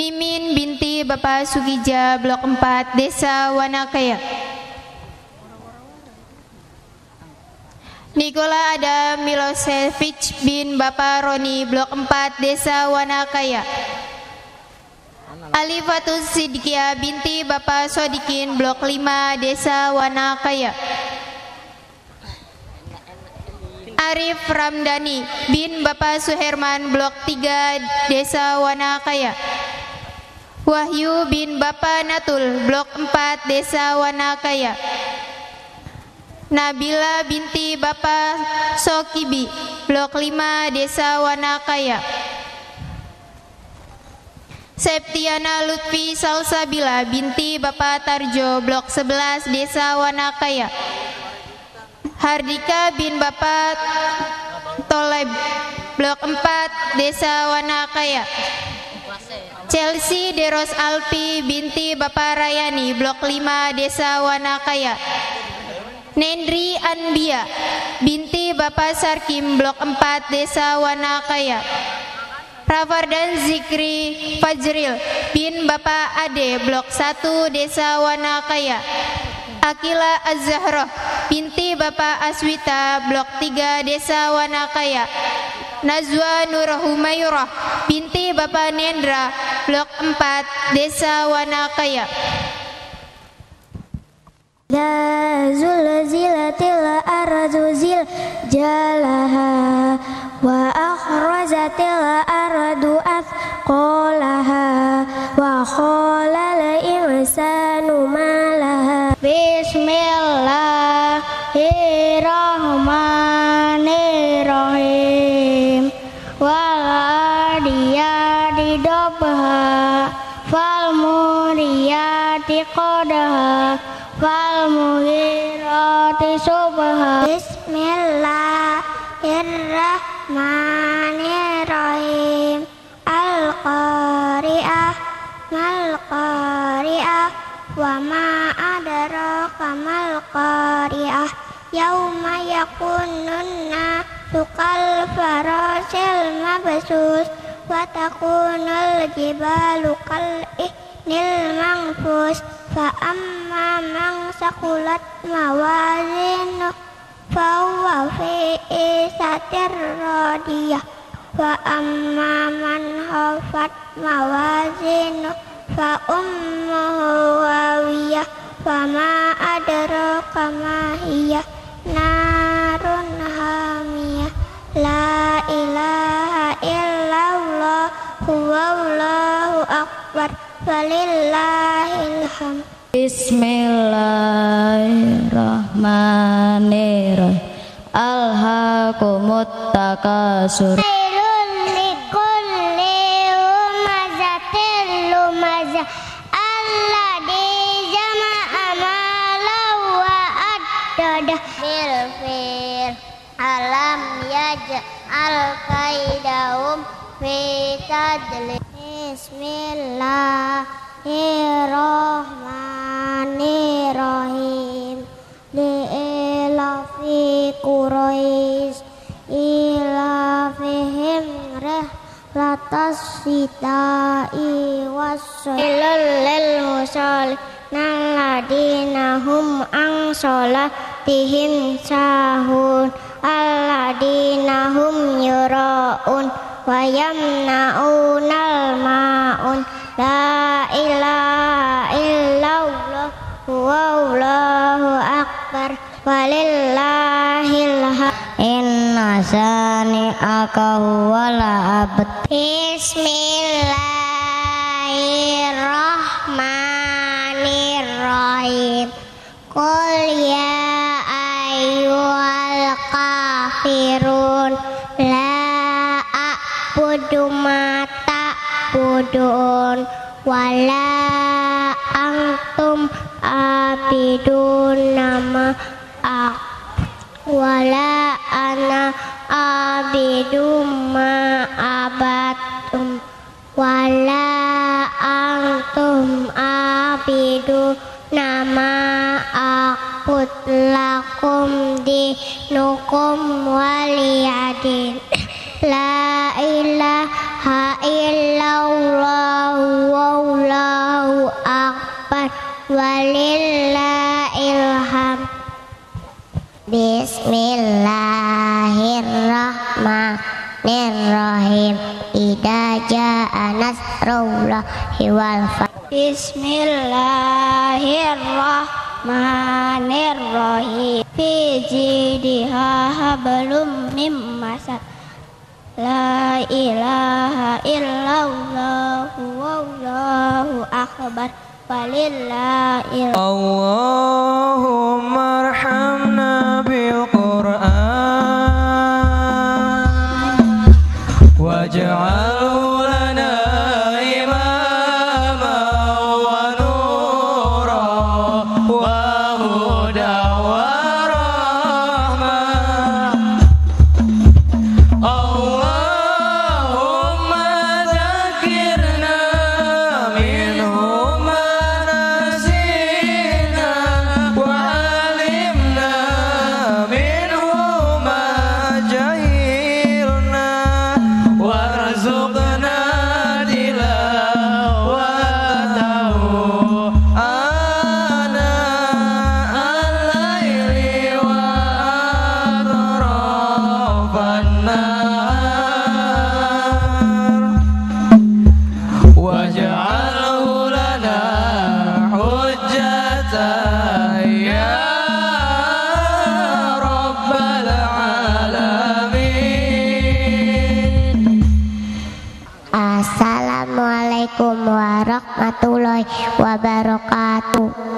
Mimin binti Bapak Sugija, Blok 4, Desa Wanakaya. Nikola Adam Milosevic bin Bapak Roni, Blok 4, Desa Wanakaya. Alifatus Sidkia binti Bapak Sodikin, Blok 5, Desa Wanakaya. Arif Ramdhani bin Bapak Suherman, Blok 3, Desa Wanakaya. Wahyu bin Bapak Natul, Blok 4, Desa Wanakaya. Nabila binti Bapak Sokibi, Blok 5, Desa Wanakaya. Septiana Lutfi Salsabila binti Bapak Tarjo, Blok 11, Desa Wanakaya. Hardika bin Bapak Toleb, Blok 4, Desa Wanakaya. Chelsea Deros Alpi binti Bapak Rayani, Blok 5, Desa Wanakaya. Nendri Anbia binti Bapak Sarkim, Blok 4, Desa Wanakaya. Rafardan Zikri Fajril bin Bapak Ade, Blok 1, Desa Wanakaya. Akila Az-Zahroh binti Bapak Aswita, Blok 3, Desa Wanakaya. Nazwa Nurhumayrah binti Bapak Nendra, Blok 4, Desa Wanakaya. Ya zulzilatil ardu ziljalaha wa akhrajatil ardu athqalaha wa khalal insanu ma laha. Bismillahirrahmanirrahim. Wal adiyati dabha fal muriyati qadha fal mughirati subha. Bismillahirrahmanirrahim. Al-qari'ah mal-qari'ah wa ma adraka mal-qari'ah. Yauma yakunun nasu kal farasil mabsus wa takunul jibalu kal ihnil manfus. Fa amma man saqulat mawazinu fa huwa fi isatir radiyah wa amma man khafat mawazinu fa ummuhu hawiyah wa ma adraka ma hiya narun hamiyah. La ilaha illallah huwallahu akbar walillahil hamd. Bismillahirrahmanirrahim. Alhaakumut takasur. Alam yaj'al kaidahum fi tadlil. Bismillahirrahmanirrahim. Li'ilafi Quraisy ilafihim rihlatas sita'i was-sailal lil musallin alladina hum an salatihim sahun alladina hum yura'un wa yamna'unal ma'un. La ilaha illallah wallahu akbar walillahil hamd. Inna sani'aka huwal abtar. Bismillahirrahmanirrahim. Qul ya ayyuhal kafirun la a'budu ma ta'budun wala antum abidun nama wala ana abidum ma abatum wala antum abidu nama akut lakum dinukum waliyadin. La ilaha illallah nasrullahi wal fath. Bismillahirrahmanirrahim. Fi jidha hablum mim masad. La ilaha illallah wallahu akbar. Walillahil Allahumma arhamna bil Qur'an waj'alhu lana imama wa nura wa huda wa rahmah. Allahumma dzakirna minhu Assalamualaikum warahmatullahi wabarakatuh.